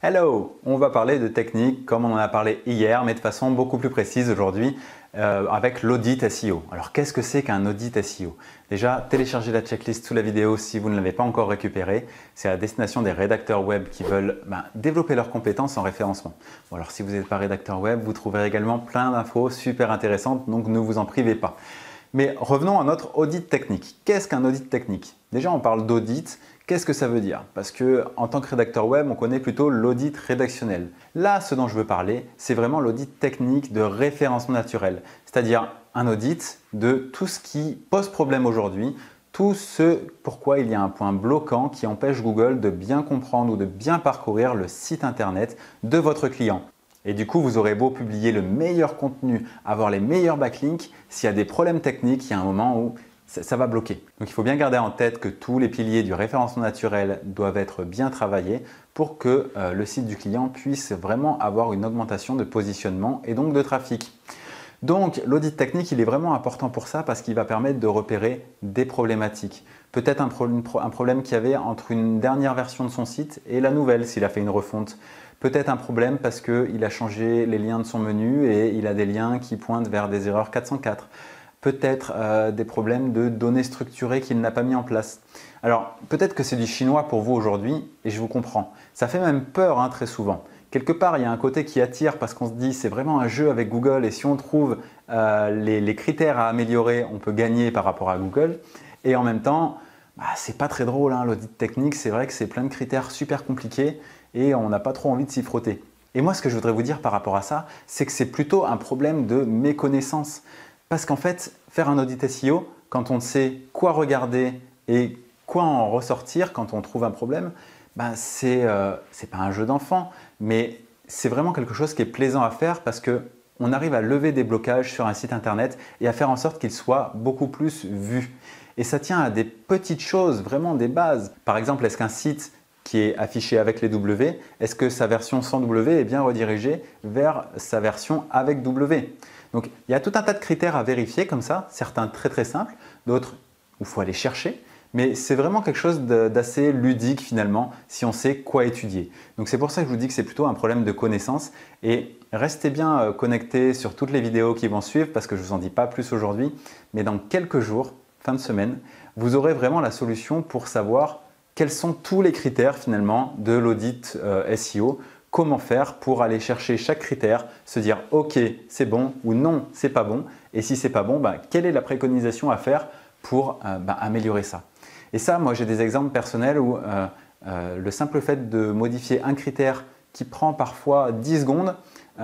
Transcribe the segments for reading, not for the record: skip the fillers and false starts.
Hello! On va parler de technique comme on en a parlé hier, mais de façon beaucoup plus précise aujourd'hui avec l'audit SEO. Alors qu'est-ce que c'est qu'un audit SEO? Déjà, téléchargez la checklist sous la vidéo si vous ne l'avez pas encore récupérée. C'est à destination des rédacteurs web qui veulent développer leurs compétences en référencement. Bon, alors si vous n'êtes pas rédacteur web, vous trouverez également plein d'infos super intéressantes, donc ne vous en privez pas. Mais revenons à notre audit technique. Qu'est-ce qu'un audit technique? Déjà, on parle d'audit. Qu'est-ce que ça veut dire? Parce que en tant que rédacteur web, on connaît plutôt l'audit rédactionnel. Là, ce dont je veux parler, c'est vraiment l'audit technique de référencement naturel. C'est-à-dire un audit de tout ce qui pose problème aujourd'hui, tout ce pourquoi il y a un point bloquant qui empêche Google de bien comprendre ou de bien parcourir le site internet de votre client. Et du coup, vous aurez beau publier le meilleur contenu, avoir les meilleurs backlinks, s'il y a des problèmes techniques, il y a un moment où ça va bloquer. Donc il faut bien garder en tête que tous les piliers du référencement naturel doivent être bien travaillés pour que le site du client puisse vraiment avoir une augmentation de positionnement et donc de trafic. Donc l'audit technique, il est vraiment important pour ça parce qu'il va permettre de repérer des problématiques. Peut-être un problème qu'il y avait entre une dernière version de son site et la nouvelle s'il a fait une refonte. Peut-être un problème parce qu'il a changé les liens de son menu et il a des liens qui pointent vers des erreurs 404. Peut-être des problèmes de données structurées qu'il n'a pas mis en place. Alors peut-être que c'est du chinois pour vous aujourd'hui et je vous comprends. Ça fait même peur très souvent. Quelque part, il y a un côté qui attire parce qu'on se dit c'est vraiment un jeu avec Google et si on trouve les critères à améliorer, on peut gagner par rapport à Google. Et en même temps, c'est pas très drôle l'audit technique, c'est vrai que c'est plein de critères super compliqués et on n'a pas trop envie de s'y frotter. Et moi, ce que je voudrais vous dire par rapport à ça, c'est que c'est plutôt un problème de méconnaissance. Parce qu'en fait, faire un audit SEO, quand on sait quoi regarder et quoi en ressortir quand on trouve un problème, c'est pas un jeu d'enfant, mais c'est vraiment quelque chose qui est plaisant à faire parce qu'on arrive à lever des blocages sur un site internet et à faire en sorte qu'il soit beaucoup plus vu. Et ça tient à des petites choses, vraiment des bases. Par exemple, est-ce qu'un site qui est affiché avec les W, est-ce que sa version sans W est bien redirigée vers sa version avec W? Donc il y a tout un tas de critères à vérifier comme ça, certains très simples, d'autres où il faut aller chercher, mais c'est vraiment quelque chose d'assez ludique finalement si on sait quoi étudier. Donc c'est pour ça que je vous dis que c'est plutôt un problème de connaissance et restez bien connectés sur toutes les vidéos qui vont suivre parce que je ne vous en dis pas plus aujourd'hui, mais dans quelques jours, fin de semaine, vous aurez vraiment la solution pour savoir quels sont tous les critères finalement de l'audit SEO. Comment faire pour aller chercher chaque critère, se dire ok c'est bon ou non c'est pas bon et si c'est pas bon, quelle est la préconisation à faire pour améliorer ça. Et ça, moi j'ai des exemples personnels où le simple fait de modifier un critère qui prend parfois 10 secondes,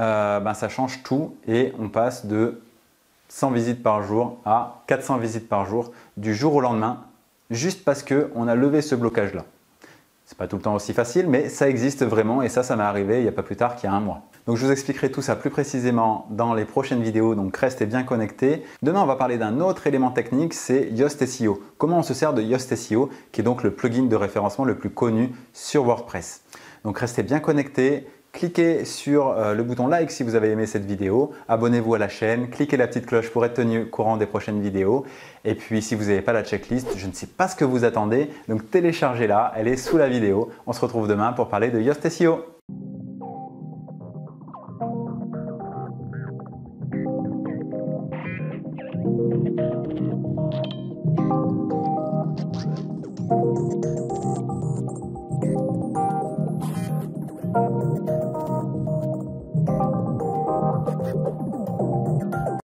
ça change tout et on passe de 100 visites par jour à 400 visites par jour du jour au lendemain juste parce qu'on a levé ce blocage là. C'est pas tout le temps aussi facile, mais ça existe vraiment et ça m'est arrivé il n'y a pas plus tard qu'il y a un mois. Donc je vous expliquerai tout ça plus précisément dans les prochaines vidéos, donc restez bien connectés. Demain, on va parler d'un autre élément technique, c'est Yoast SEO. Comment on se sert de Yoast SEO, qui est donc le plugin de référencement le plus connu sur WordPress. Donc restez bien connectés. Cliquez sur le bouton like si vous avez aimé cette vidéo, abonnez-vous à la chaîne, cliquez la petite cloche pour être tenu au courant des prochaines vidéos. Et puis si vous n'avez pas la checklist, je ne sais pas ce que vous attendez, donc téléchargez-la, elle est sous la vidéo. On se retrouve demain pour parler de Yoast SEO.